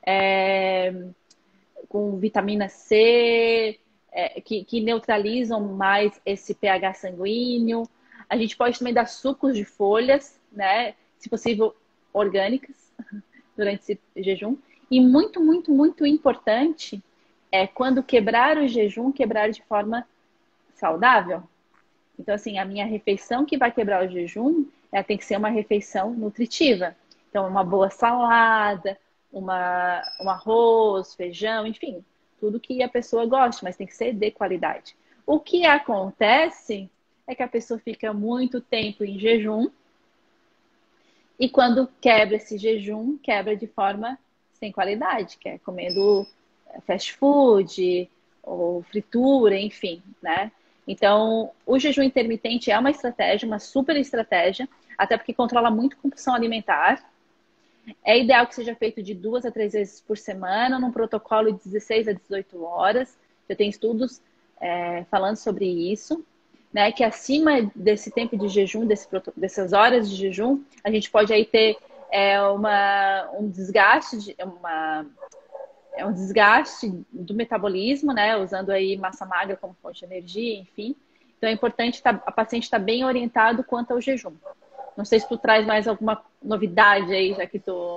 com vitamina C, que neutralizam mais esse pH sanguíneo. A gente pode também dar sucos de folhas, né? Se possível, orgânicas, durante esse jejum. E muito, muito, muito importante é quando quebrar o jejum, quebrar de forma saudável. Então, assim, a minha refeição que vai quebrar o jejum, ela tem que ser uma refeição nutritiva. Então, uma boa salada, um arroz, feijão, enfim, tudo que a pessoa goste, mas tem que ser de qualidade. O que acontece é que a pessoa fica muito tempo em jejum e quando quebra esse jejum, quebra de forma sem qualidade, que é comendo fast food ou fritura, enfim, né? Então, o jejum intermitente é uma estratégia, uma super estratégia, até porque controla muito a compulsão alimentar. É ideal que seja feito de 2 a 3 vezes por semana, num protocolo de 16 a 18 horas. Já tem estudos falando sobre isso, né? Que acima desse tempo de jejum, dessas horas de jejum, a gente pode aí ter um desgaste, um desgaste do metabolismo, né? Usando aí massa magra como fonte de energia, enfim. Então é importante a paciente estar bem orientado quanto ao jejum. Não sei se tu traz mais alguma novidade aí, já que tu...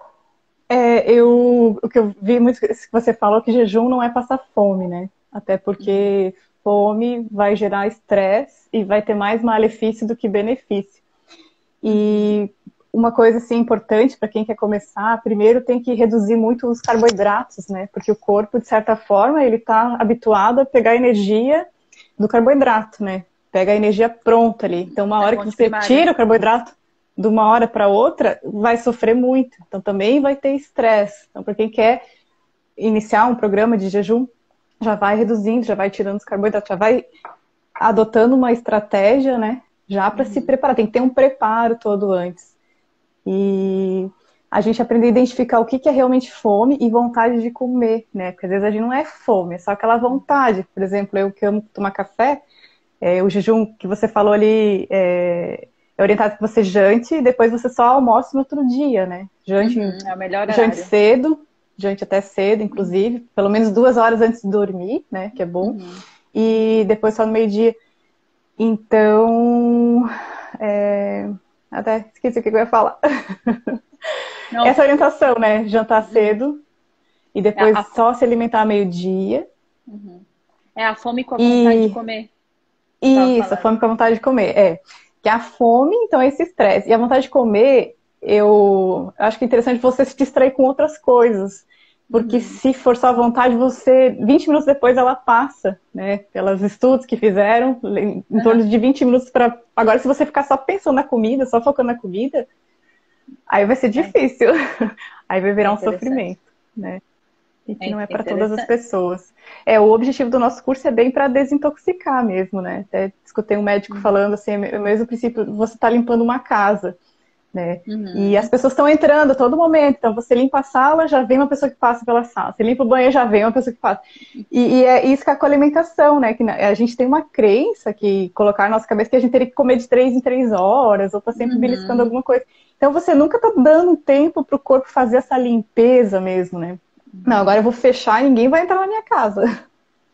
O que eu vi muito que você falou que jejum não é passar fome, né? Até porque fome vai gerar estresse e vai ter mais malefício do que benefício. E uma coisa assim importante para quem quer começar, primeiro tem que reduzir muito os carboidratos, né? Porque o corpo, de certa forma, ele está habituado a pegar energia do carboidrato, né? Pega a energia pronta ali. Então, uma hora que você tira o carboidrato de uma hora para outra, vai sofrer muito. Então, também vai ter estresse. Então, para quem quer iniciar um programa de jejum, já vai reduzindo, já vai tirando os carboidratos, já vai adotando uma estratégia, né? Já para se preparar. Tem que ter um preparo todo antes. E a gente aprender a identificar o que é realmente fome e vontade de comer, né? Porque às vezes a gente não é fome, é só aquela vontade. Por exemplo, eu que amo tomar café, o jejum que você falou ali é orientado que você jante e depois você só almoça no outro dia, né? Jante, é o melhor jante cedo, jante até cedo, inclusive, pelo menos 2 horas antes de dormir, né? Que é bom. E depois só no meio-dia. Então, até esqueci o que eu ia falar. Não. Essa orientação, né? Jantar cedo e depois só se alimentar meio-dia. É a fome com a vontade de comer. Isso, a fome com a vontade de comer. Que a fome, então, é esse estresse. E a vontade de comer, eu acho que é interessante você se distrair com outras coisas. Porque se for só a vontade, 20 minutos depois ela passa, né? Pelos estudos que fizeram, em torno de 20 minutos para... Agora, se você ficar só pensando na comida, só focando na comida, aí vai ser difícil. Aí vai virar um sofrimento, né? E que não é para todas as pessoas. O objetivo do nosso curso é bem para desintoxicar mesmo, né? Até escutei um médico falando assim, é o mesmo princípio, você está limpando uma casa, né? E as pessoas estão entrando a todo momento. Então, você limpa a sala, já vem uma pessoa que passa pela sala. Você limpa o banheiro, já vem uma pessoa que passa. E é isso que é com a alimentação, né? Que a gente tem uma crença que colocar na nossa cabeça que a gente teria que comer de 3 em 3 horas, ou tá sempre beliscando alguma coisa. Então, você nunca tá dando um tempo pro corpo fazer essa limpeza mesmo, né? Não, agora eu vou fechar e ninguém vai entrar na minha casa.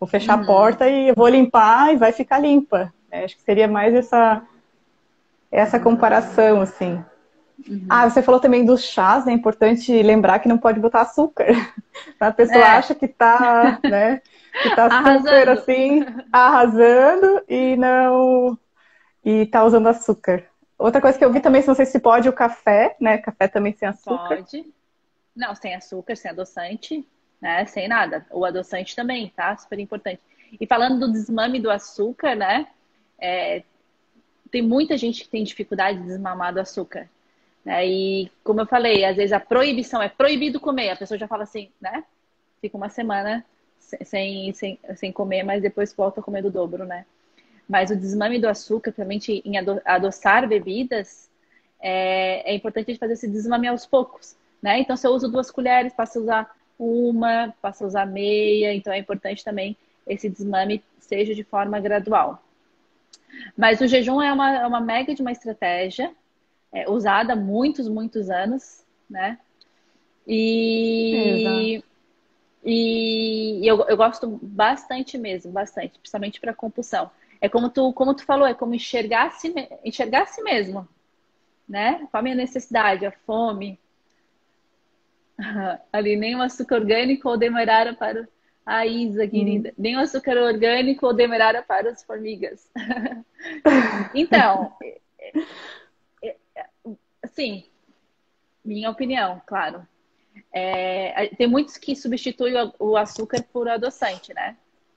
Vou fechar a Uhum. porta e eu vou limpar e vai ficar limpa. Acho que seria mais essa comparação, assim. Ah, Uhum. você falou também dos chás, né? É importante lembrar que não pode botar açúcar. A pessoa É, acha que tá, né? Que tá super arrasando. assim, arrasando e não. E tá usando açúcar. Outra coisa que eu vi também, se não sei se pode, o café, né? Café também sem açúcar. Pode. Não, sem açúcar, sem adoçante, né? Sem nada. O adoçante também, tá? Super importante. E falando do desmame do açúcar, né? Tem muita gente que tem dificuldade de desmamar do açúcar. Né? E como eu falei, às vezes a proibição é proibido comer. A pessoa já fala assim, né? Fica uma semana sem comer, mas depois volta a comer do dobro, né? Mas o desmame do açúcar, principalmente em adoçar bebidas, é importante a gente fazer esse desmame aos poucos, né? Então, se eu uso 2 colheres, passo a usar uma, passo a usar meia. Então, é importante também esse desmame seja de forma gradual. Mas o jejum é uma mega de uma estratégia usada há muitos, muitos anos, né? Exato. E, eu gosto bastante mesmo, bastante, principalmente para compulsão. É como tu falou, é como enxergar a si mesmo, né? Qual a minha necessidade, a fome, ali, nem o açúcar orgânico ou demerara para a Isa, Hum. querida. Nem o açúcar orgânico ou demerara para as formigas. Então, assim, minha opinião, claro. Tem muitos que substituem o açúcar por adoçante, né?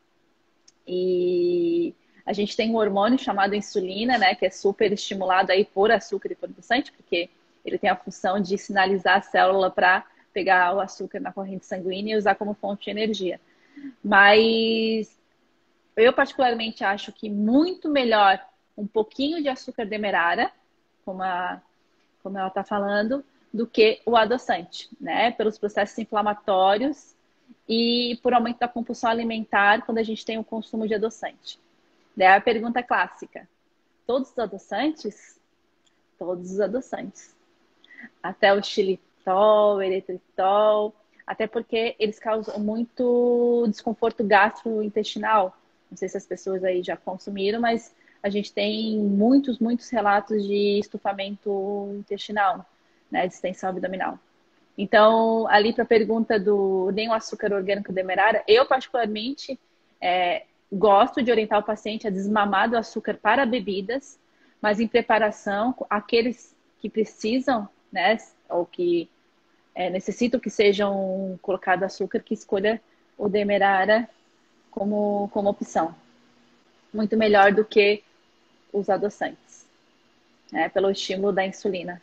E a gente tem um hormônio chamado insulina, né? Que é super estimulado aí por açúcar e por adoçante, porque ele tem a função de sinalizar a célula para pegar o açúcar na corrente sanguínea e usar como fonte de energia. Mas eu particularmente acho que muito melhor um pouquinho de açúcar demerara, como, como ela está falando, do que o adoçante, né? Pelos processos inflamatórios e por aumento da compulsão alimentar quando a gente tem o consumo de adoçante. Daí a pergunta clássica: todos os adoçantes? Todos os adoçantes. Até o xilitol, eritritol, até porque eles causam muito desconforto gastrointestinal. Não sei se as pessoas aí já consumiram, mas a gente tem muitos, muitos relatos de estufamento intestinal, né, de distensão abdominal. Então, ali para a pergunta do nem o açúcar orgânico demerara, eu particularmente gosto de orientar o paciente a desmamar do açúcar para bebidas, mas em preparação, aqueles que precisam, né, ou que necessitam que sejam colocado açúcar, que escolha o demerara como opção. Muito melhor do que os adoçantes, né, pelo estímulo da insulina.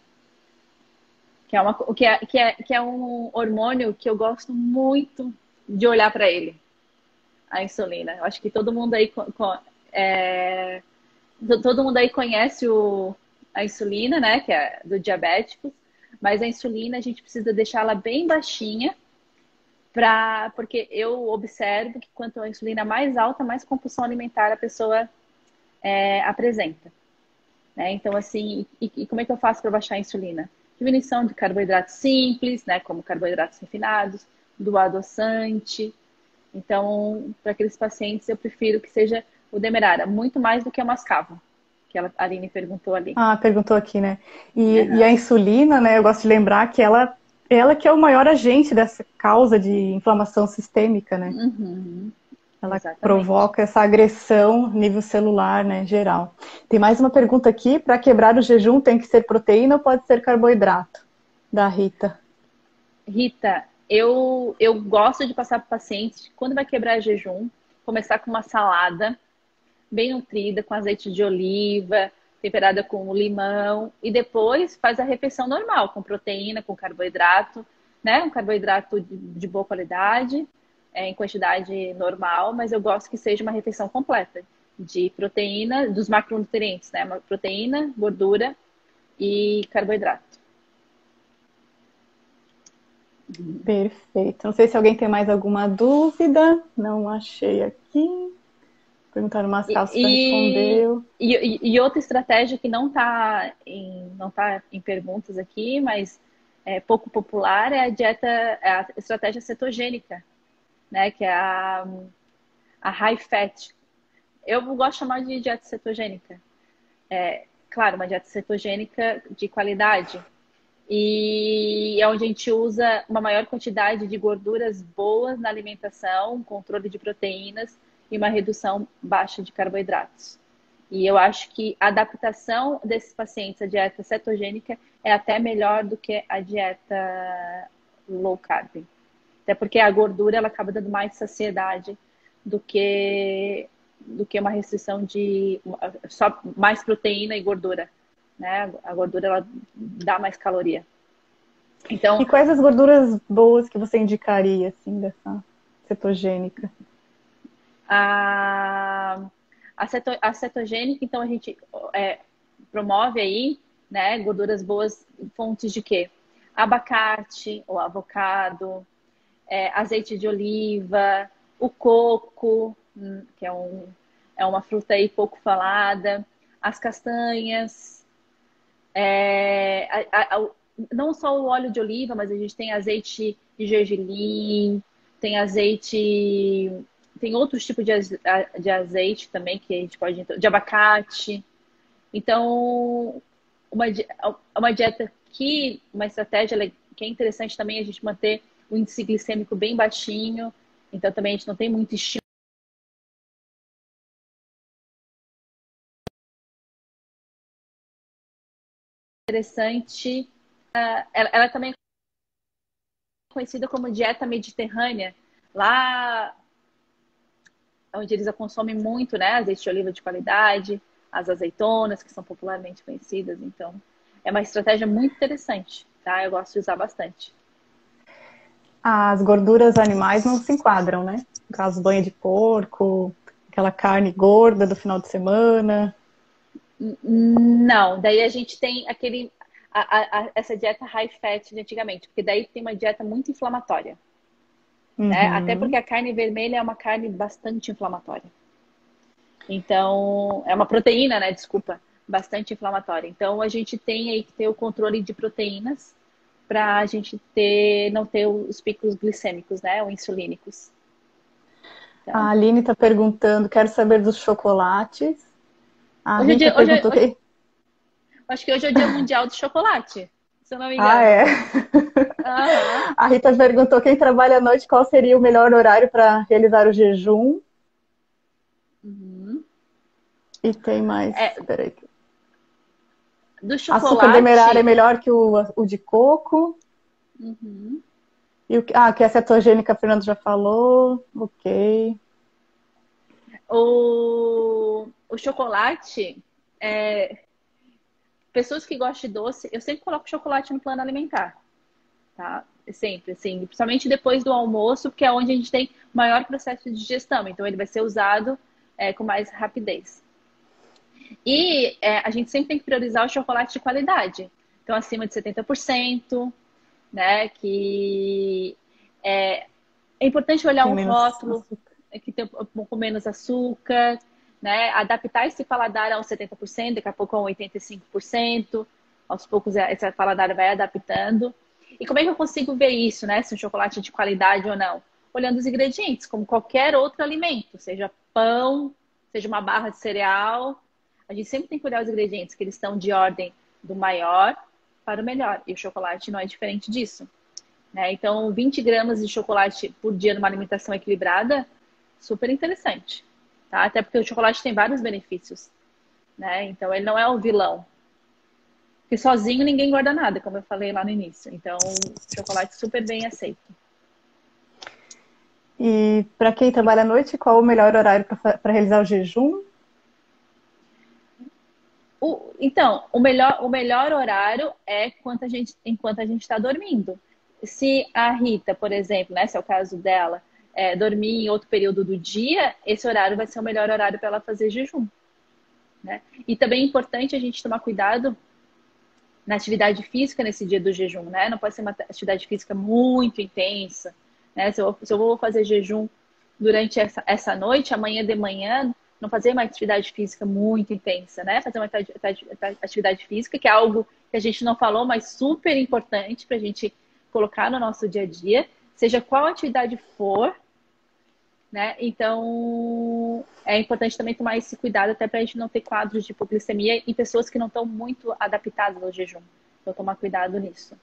Que é um hormônio que eu gosto muito de olhar para ele, a insulina. Eu acho que todo mundo aí conhece a insulina, né, que é do diabético, mas a insulina a gente precisa deixá-la bem baixinha, porque eu observo que quanto a insulina mais alta, mais compulsão alimentar a pessoa apresenta. Né? Então, assim, e como é que eu faço para baixar a insulina? Diminuição de carboidratos simples, né, como carboidratos refinados, do adoçante. Então, para aqueles pacientes, eu prefiro que seja o demerara, muito mais do que o mascavo, que a Aline perguntou ali. Ah, perguntou aqui, né? E a Uhum. insulina, né? Eu gosto de lembrar que ela que é o maior agente dessa causa de inflamação sistêmica, né? Uhum. Ela Exatamente. provoca essa agressão nível celular, né, geral. Tem mais uma pergunta aqui. Para quebrar o jejum, tem que ser proteína ou pode ser carboidrato? Da Rita. Rita, eu gosto de passar para o paciente, quando vai quebrar jejum, começar com uma salada bem nutrida, com azeite de oliva, temperada com limão, e depois faz a refeição normal, com proteína, com carboidrato, né? Um carboidrato de boa qualidade, em quantidade normal, mas eu gosto que seja uma refeição completa de proteína, dos macronutrientes, né? Proteína, gordura e carboidrato. Perfeito. Não sei se alguém tem mais alguma dúvida. Não achei aqui. Perguntaram umas calças para E, respondeu. e outra estratégia que não tá em perguntas aqui, mas é pouco popular, é a estratégia cetogênica, né? Que é a high fat. Eu gosto de chamar de dieta cetogênica. Claro, uma dieta cetogênica de qualidade. E é onde a gente usa uma maior quantidade de gorduras boas na alimentação, controle de proteínas e uma redução baixa de carboidratos. E eu acho que a adaptação desses pacientes à dieta cetogênica é até melhor do que a dieta low carb. Até porque a gordura ela acaba dando mais saciedade do que uma restrição de só mais proteína e gordura, né? A gordura ela dá mais caloria. Então, e quais as gorduras boas que você indicaria assim dessa cetogênica? A cetogênica, então a gente promove aí, né, gorduras boas, fontes de quê? Abacate ou avocado, azeite de oliva, o coco, que é uma fruta aí pouco falada, as castanhas, não só o óleo de oliva, mas a gente tem azeite de gergelim, tem azeite, tem outros tipos de azeite também que a gente pode, de abacate. Então, uma dieta uma estratégia que é interessante também a gente manter o índice glicêmico bem baixinho. Então, também a gente não tem muito estímulo. Interessante. Ela também é conhecida como dieta mediterrânea. Lá onde eles a consomem muito, né? Azeite de oliva de qualidade, as azeitonas, que são popularmente conhecidas. Então, é uma estratégia muito interessante, tá? Eu gosto de usar bastante. As gorduras animais não se enquadram, né? No caso, banha de porco, aquela carne gorda do final de semana. Não, daí a gente tem essa dieta high fat de antigamente, porque daí tem uma dieta muito inflamatória. Né? Até porque Uhum. a carne vermelha é uma carne bastante inflamatória. Então, é uma proteína, né? Desculpa, bastante inflamatória. Então, a gente tem aí que ter o controle de proteínas para a gente não ter os picos glicêmicos, né? Ou insulínicos. A Então, Aline está perguntando, quero saber dos chocolates. A hoje é Rita dia, perguntou quem. acho que hoje é o Dia Mundial do Chocolate, se eu não me Ah, engano. é. Aham. A Rita perguntou quem trabalha à noite, qual seria o melhor horário para realizar o jejum. Uhum. E tem mais. Peraí. Do Açúcar demerara é chocolate. melhor que o de coco. Uhum. E que a cetogênica, a Fernando já falou. Ok. O chocolate, pessoas que gostam de doce, eu sempre coloco chocolate no plano alimentar, tá? Sempre, assim, principalmente depois do almoço, porque é onde a gente tem maior processo de digestão, então ele vai ser usado com mais rapidez. E a gente sempre tem que priorizar o chocolate de qualidade, então acima de 70%, né? Que é importante olhar Tem um menos rótulo açúcar. que tem um pouco menos açúcar, né? Adaptar esse paladar a uns 70%, daqui a pouco a um 85%. Aos poucos esse paladar vai adaptando. E como é que eu consigo ver isso, né? Se um chocolate é de qualidade ou não? Olhando os ingredientes, como qualquer outro alimento, seja pão, seja uma barra de cereal. A gente sempre tem que olhar os ingredientes, que eles estão de ordem do maior para o melhor. E o chocolate não é diferente disso. Né? Então, 20 gramas de chocolate por dia numa alimentação equilibrada, super interessante. Tá? Até porque o chocolate tem vários benefícios. Né? Então, ele não é um vilão. Porque sozinho ninguém guarda nada, como eu falei lá no início. Então, chocolate super bem aceito. E para quem trabalha à noite, qual o melhor horário para realizar o jejum? Então, o melhor horário é enquanto a gente está dormindo. Se a Rita, por exemplo, né, se é o caso dela, dormir em outro período do dia, esse horário vai ser o melhor horário para ela fazer jejum. Né? E também é importante a gente tomar cuidado na atividade física nesse dia do jejum, né? Não pode ser uma atividade física muito intensa, né? Se eu vou fazer jejum durante essa noite, amanhã de manhã, não fazer uma atividade física muito intensa, né? Fazer uma atividade física, que é algo que a gente não falou, mas super importante para a gente colocar no nosso dia a dia, seja qual atividade for, né? Então, é importante também tomar esse cuidado até para a gente não ter quadros de hipoglicemia em pessoas que não estão muito adaptadas ao jejum. Então, tomar cuidado nisso.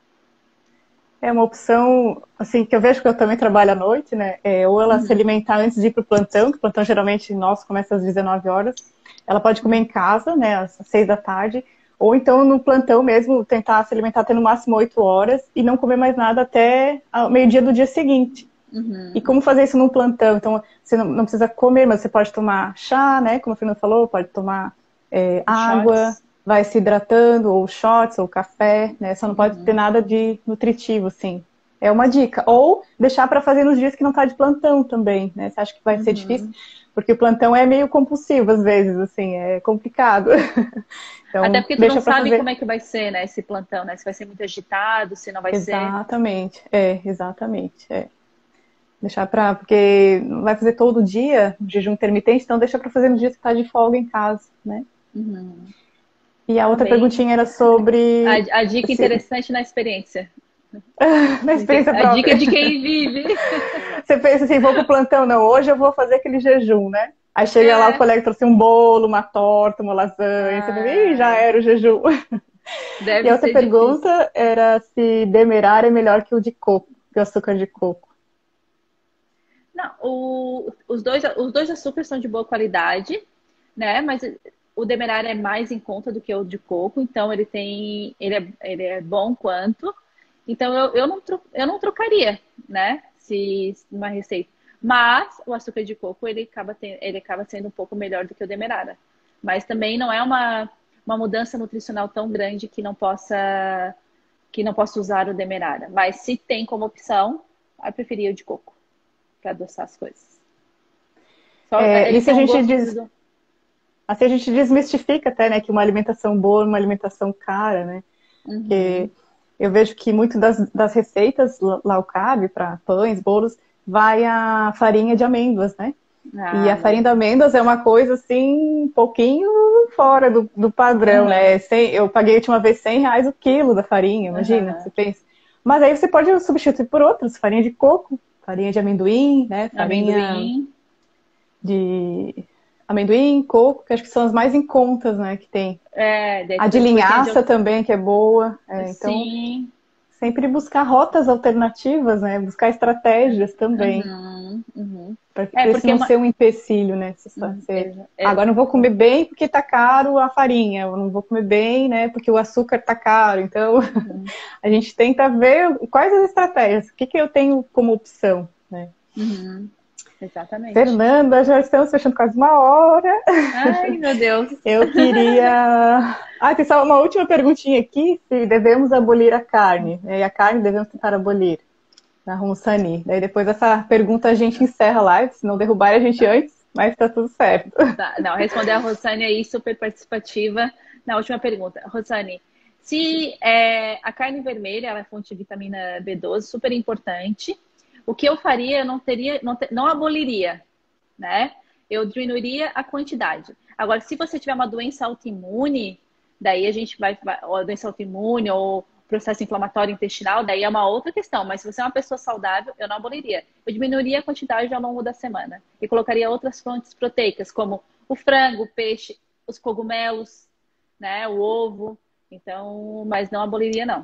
É uma opção, assim, que eu vejo que eu também trabalho à noite, né? Ou ela se alimentar antes de ir pro plantão, que o plantão geralmente nosso começa às 19 horas. Ela pode comer em casa, né, às 6 da tarde. Ou então no plantão mesmo, tentar se alimentar até no máximo 8 horas e não comer mais nada até ao meio-dia do dia seguinte. E como fazer isso num plantão? Então, você não precisa comer, mas você pode tomar chá, né? Como a Fernanda falou, pode tomar água, vai se hidratando, ou shots, ou café, né? Só não pode ter nada de nutritivo, assim. É uma dica. Ou deixar para fazer nos dias que não tá de plantão também, né? Você acha que vai ser difícil? Porque o plantão é meio compulsivo, às vezes, assim, é complicado. Então, até porque tu deixa não para sabe fazer. como é que vai ser, né, esse plantão, né? Se vai ser muito agitado, se não vai ser. Exatamente, exatamente. Deixar pra. Porque não vai fazer todo dia jejum intermitente, então deixa pra fazer nos dias que tá de folga em casa, né? E a outra Também perguntinha era sobre. a dica interessante na experiência. Na experiência A dica própria. de quem vive. Você pensa assim, vou pro plantão, não, hoje eu vou fazer aquele jejum, né? Aí chega lá, o colega trouxe um bolo, uma torta, uma lasanha, você fala, ih, já era o jejum. E Deve a outra ser difícil. pergunta era se demerara é melhor que o de coco, que o açúcar de coco. Não, os dois açúcares são de boa qualidade, né? Mas o demerara é mais em conta do que o de coco, então ele é bom quanto. Então eu não trocaria, né? Se uma receita. Mas o açúcar de coco ele acaba sendo um pouco melhor do que o demerara. Mas também não é uma mudança nutricional tão grande que não possa usar o demerara. Mas se tem como opção, eu preferia o de coco para adoçar as coisas. Ele Isso tem a um gente gosto diz. do. Assim a gente desmistifica até, né, que uma alimentação boa é uma alimentação cara, né? Porque Uhum. eu vejo que muito das receitas low carb para pães, bolos, vai a farinha de amêndoas, né? E Ah, a não. farinha de amêndoas é uma coisa assim, um pouquinho fora do padrão, Aham, né? Eu paguei a última vez R$ 100 o quilo da farinha, imagina, aham. você pensa. Mas aí você pode substituir por outras, farinha de coco, farinha de amendoim, né? Farinha Amendoim. de amendoim, coco, que acho que são as mais em contas, né, que tem. Daí A de depois tem a de. linhaça também, que é boa. Então, Sim. sempre buscar rotas alternativas, né? Buscar estratégias também. Uhum, uhum. Para isso Porque não ser um empecilho, né? Agora não vou comer bem porque tá caro a farinha. Eu não vou comer bem, né? Porque o açúcar tá caro. Então, uhum, a gente tenta ver quais as estratégias. O que eu tenho como opção, né? uhum. Exatamente. Fernanda, já estamos fechando quase uma hora. Ai, meu Deus. Eu queria. Tem só uma última perguntinha aqui: se devemos abolir a carne. E a carne devemos tentar abolir na Roussani. Daí depois dessa pergunta a gente encerra a live, se não derrubar a gente antes, mas tá tudo certo. Tá, não, responder a Rosane aí, super participativa. Na última pergunta. Rosane, se a carne vermelha ela é fonte de vitamina B12, super importante. O que eu faria, eu não aboliria, né? Eu diminuiria a quantidade. Agora, se você tiver uma doença autoimune, daí a gente ou a doença autoimune, ou processo inflamatório intestinal, daí é uma outra questão. Mas se você é uma pessoa saudável, eu não aboliria. Eu diminuiria a quantidade ao longo da semana. E colocaria outras fontes proteicas, como o frango, o peixe, os cogumelos, né? O ovo. Então, mas não aboliria, não.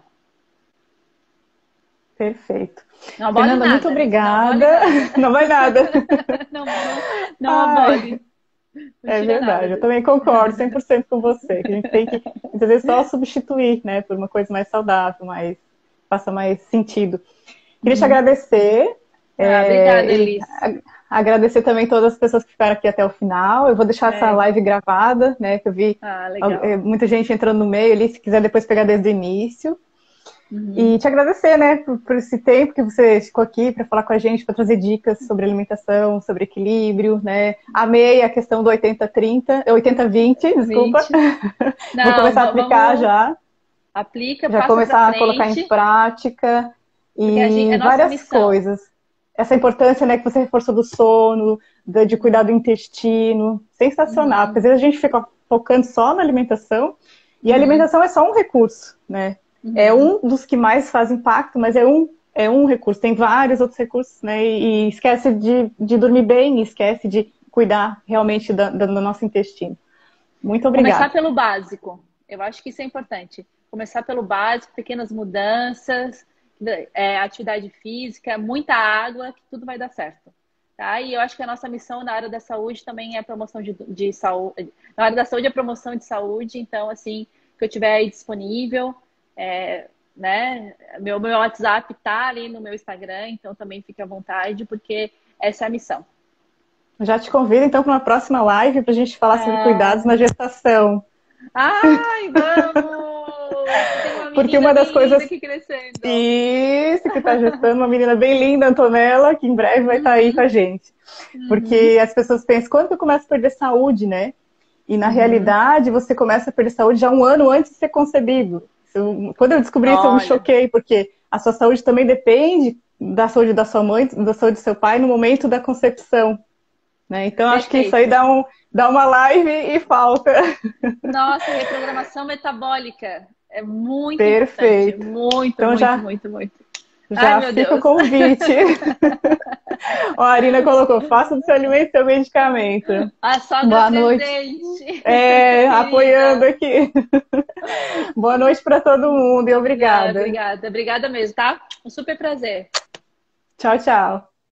Perfeito. Não abole Fernanda, muito nada. Não abole obrigada. nada. Não vai nada. Não Ai, abole. Não é tira verdade, nada. eu também concordo 100% com você, que a gente tem que, muitas vezes, só substituir, né, por uma coisa mais saudável, faça mais sentido. Queria te agradecer, Obrigada, e Elis. agradecer também todas as pessoas que ficaram aqui até o final. Eu vou deixar essa É. live gravada, né, que eu vi Legal. muita gente entrando no meio ali, se quiser depois pegar desde o início. Uhum. E te agradecer, né, por esse tempo que você ficou aqui para falar com a gente, para trazer dicas sobre alimentação, sobre equilíbrio, né? Amei a questão do 80-30, 80-20, desculpa. 20. Vou Não, começar a aplicar vamos. já, Aplica, já passa para começar a colocar em frente, prática porque é e nossa várias missão. coisas. Essa importância, né, que você reforçou do sono, de cuidar do intestino, sensacional, porque Uhum. às vezes a gente fica focando só na alimentação e a Uhum. alimentação é só um recurso, né? É Uhum. um dos que mais faz impacto, mas é um é um recurso, tem vários outros recursos, né? E esquece de dormir bem, esquece de cuidar realmente do nosso intestino. Muito Começar obrigada. pelo básico. Eu acho que isso é importante. Começar pelo básico, pequenas mudanças, atividade física, muita água, que tudo vai dar certo. Tá? E eu acho que a nossa missão na área da saúde também é a promoção de saúde. Na área da saúde é a promoção de saúde. Então, assim, que eu tiver aí disponível, né? Meu WhatsApp tá ali no meu Instagram, então também fique à vontade, porque essa é a missão. Já te convido, então, para uma próxima live para a gente falar sobre cuidados na gestação. Ai, vamos! Você tem uma Porque menina uma das bem linda coisas. aqui crescendo. Isso, que está gestando uma menina bem linda, Antonella, que em breve vai estar aí com a gente. Uhum, Porque as pessoas pensam, quando que eu começo a perder saúde, né? E na uhum. realidade, você começa a perder saúde já um ano antes de ser concebido. Quando eu descobri isso, eu me Olha, choquei, porque a sua saúde também depende da saúde da sua mãe, da saúde do seu pai no momento da concepção. Né? Então, acho que isso aí perfeito. dá uma live e falta. Nossa, reprogramação metabólica é muito importante. Perfeito. Muito, Então, muito, já, muito, muito. Ai, já meu fica o Deus. convite. Ó, a Arina colocou, faça do seu alimento seu medicamento. A sogra Boa noite. presente. Apoiando Querida. aqui. Boa noite para todo mundo e Obrigada, obrigada. obrigada. Obrigada mesmo, tá? Um super prazer. Tchau, tchau.